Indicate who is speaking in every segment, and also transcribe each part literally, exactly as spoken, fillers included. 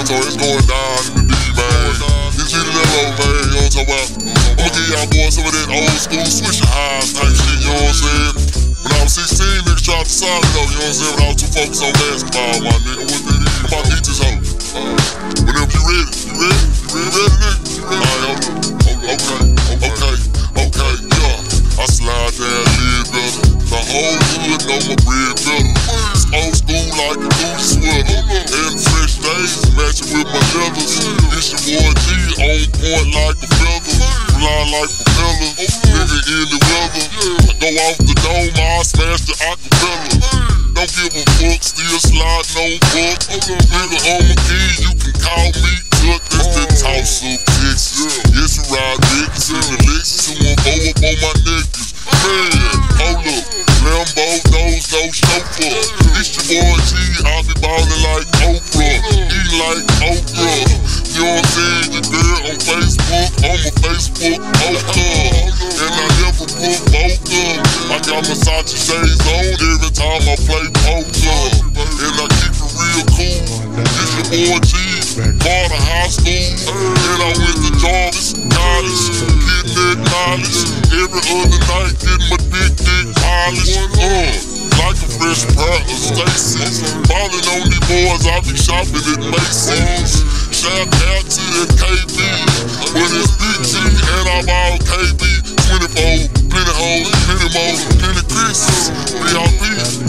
Speaker 1: told it's going down in the D, man. It's G the Nero, man, you know what I'm talking about? I'ma give y'all boys some of that old school switch highs type shit, you know what I'm saying? When I was sixteen, niggas tried to sign it though, you know what I'm saying? When I was too focused on basketball, my nigga, what that is? I'm about to eat this hoe. Whenever you ready, you ready? You ready, ready, nigga? Alright, hold up. Okay, okay, okay, yeah. I slide down, live better. The whole hood know my bread better. It's old school like a Gucci sweater. And fresh days matching with my leathers. It's your boy G, on point like a feather. Fly like propeller, nigga in the weather. I go off the dome, I smash the acapella. Don't give a fuck, still sliding on fuck. Nigga on my key, you can call me Tuck. That's the toss up Texas. Yes, you ride Dickies in the Lexus. Who want four up on my necklace? Man, hold up, Lambo, those no chauffeur. It's your boy G, I be ballin' like Oprah, eating like Oprah. You know what I'm saying? Your girl on Facebook, on my Facebook poker. And I never put poker. I got Versace shades on every time I play poker. And I keep it real cool. It's your boy G, part of high school. And I went to Jarvis College, getting that knowledge. Every other night, getting my dick, dick polished. Uh, like a fresh pair of Stacy's. Ballin' on these boys, I be shopping at Macy's. Shout out to that K B, when it's Big G and I'm all K B. twenty-four, plenty hoes, plenty more, plenty Chris's, V I P.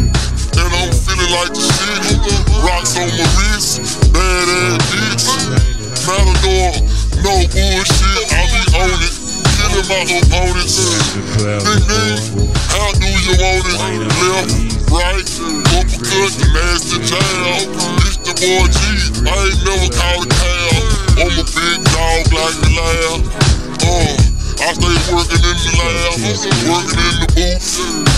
Speaker 1: And I'm feeling like the shit. Rocks on my wrist, badass bitch. Matador, no bullshit, I be on it. Killing my opponents. Big name, how do you want it? Left, right, uppercut, nasty jab. It's the boy G, I ain't never called a cab. I'm a big dog like the lab. Uh, I stay working in the lab, working in the booth.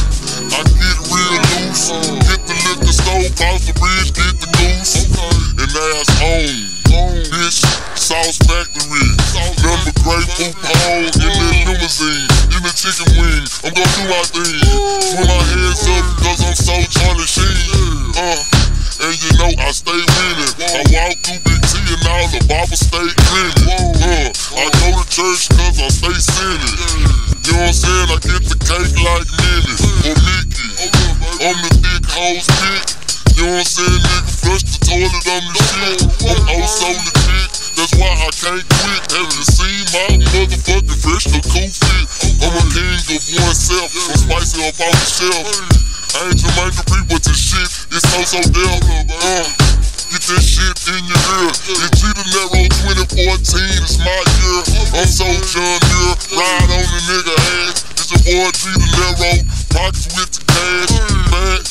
Speaker 1: I get real loose, hit the liquor store, cross the bridge, get the goose. And that's home, bitch, Sauce Factory. Number grapefruit pole in that limousine, in the chicken wing. I'm gon' do my thing, put my hands up cause I'm so Charlie Sheen. Uh, and you know I stay winning. I walk through Big T and all the Bible stay cleaning. Uh, I go to church cause I stay sinning. You know what I'm saying? I get the cake like Minnie or Mickey. I'm the thick hoes pick. You know what I'm saying? Nigga, flush the toilet on the shit. I'm oh so legit. That's why I can't quit. Have you seen my motherfucking fresh or cool fit? I'm a king of oneself. I'm spicy up off the shelf. I ain't Jermaine Dupri, but this shit is so so deaf. Uh, get that shit in your ear. It's G the Nero twenty fourteen, it's my year. I'm so John Muir, ride on the nigga ass. It's your boy G the Nero, pockets with the cash. Back,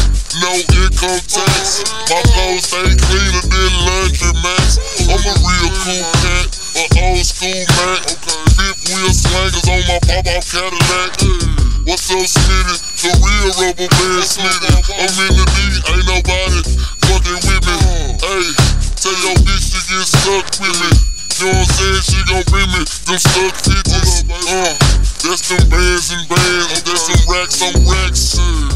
Speaker 1: no income tax. My clothes stay cleaner than laundry mats. I'm a real cool cat, an old school Mac. Fifth wheel slangers on my pop-off Cadillac. What's up, Smitty? The real rubber band Smitty. I'm in the D, ain't nobody fucking with me. Hey, tell your bitch to get stuck with me. You know what I'm saying? She gon' bring me them stuck fifties. Uh, that's them bands and bands. That's some racks on racks.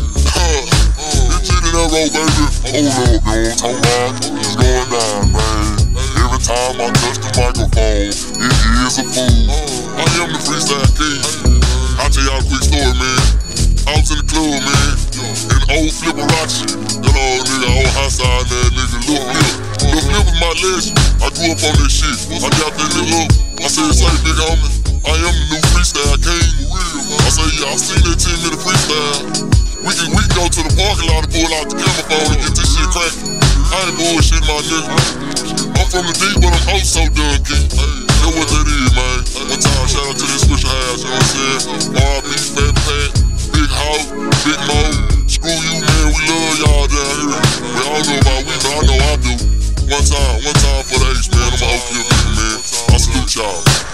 Speaker 1: Uh, it's G the Nero, baby. Hold up, yo, talk about it's going down, man. Every time I touch the microphone, it is a fool. I am the freestyle king. I'll tell y'all a quick story, man. I was in the club, man, and old Flipperachi, you know, nigga, old high side, that nigga, Lil Flip. Lil Flip was my legend. I grew up on that shit. I got that nigga up. I said, say, big homie, I am the new freestyle king. I said, yeah, I seen that ten minute freestyle. We can, we can go to the parking lot and pull out the camera phone and get this shit cracking. I ain't bullshit, my nigga. I'm from the deep, but I'm oh so done, king. You know what that is, man. One time, shout out to this Swisher House, you know what I'm saying? R I P, Fat Pat, Big Hawk, Big Mo. Screw you, man, we love y'all down here. We all know about we, but I know I do. One time, one time for the H, man. I'm a Oak Hill nigga, man. I salute y'all.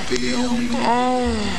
Speaker 2: Oh.